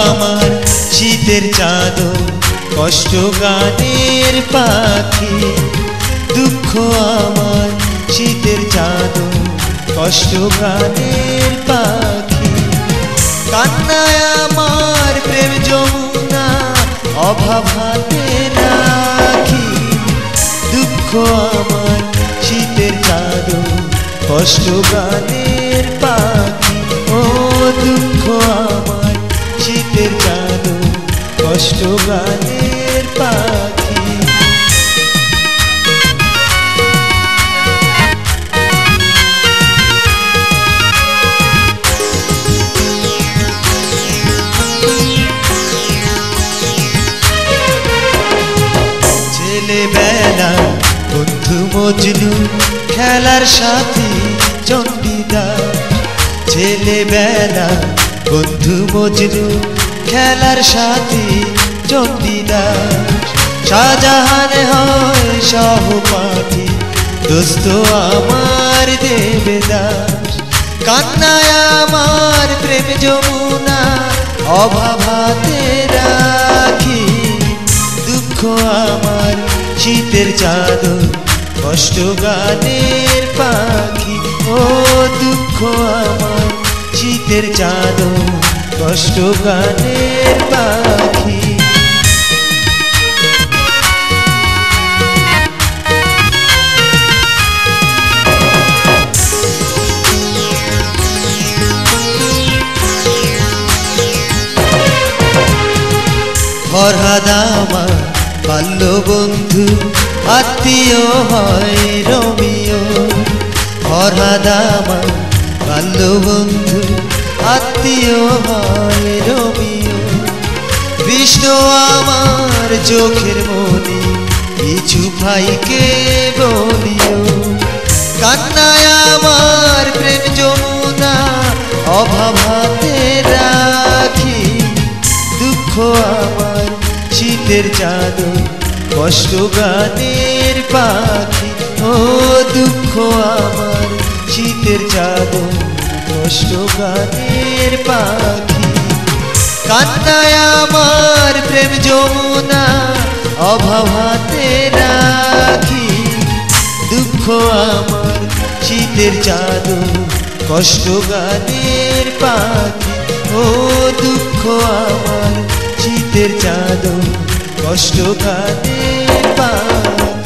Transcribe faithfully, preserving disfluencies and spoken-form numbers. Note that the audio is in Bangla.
আমার শীতের চাদর কষ্ট গানের পাখি দুঃখ আমার শীতের চাদর কষ্ট গানের পাখি কান্নায় আমার প্রেম যমুনা অভাব হাতে রাখি দুঃখ আমার শীতের চাদর কষ্ট গানের পাখি ও দুঃখ আমার শীতের চাদর কষ্ট গানের পাখি ছেলেবেলা বন্ধু মজনু খেলার সাথী চণ্ডীদাস ছেলেবেলা বন্ধু মজনু খেলার সাথী চণ্ডীদাস শাহজাহান হয় সহপাঠী দোস্ত আমার দেবদাস কান্নায় আমার প্রেম যমুনা অভাব হাতে রাখি দুঃখ আমার শীতের চাদর কষ্ট গানের পাখি ও দুঃখ আমার শীতের চাদর কষ্ট গানের পাখি ফরহাদ আমার বাল্য বন্ধু আত্মীয় হয় রোমিও ফরহাদ আমার বাল্য বন্ধু আত্মীয় হয় রোমিও বিষ্ণু আমার চোখের মনি কিছু ভাইকে বলিও কান্নায় আমার প্রেম যমুনা অভাব হাতে রাখি দুঃখ আমার শীতের চাদর কষ্ট গানের পাখি ও দুঃখ আমার শীতের চাদর কষ্ট গানের পাখি কান্নায় আমার প্রেম যমুনা অভাব হাতে রাখি দুঃখ আমার শীতের চাদর কষ্ট গানের পাখি ও দুঃখ আমার শীতের চাদর কষ্ট গানের পাখি।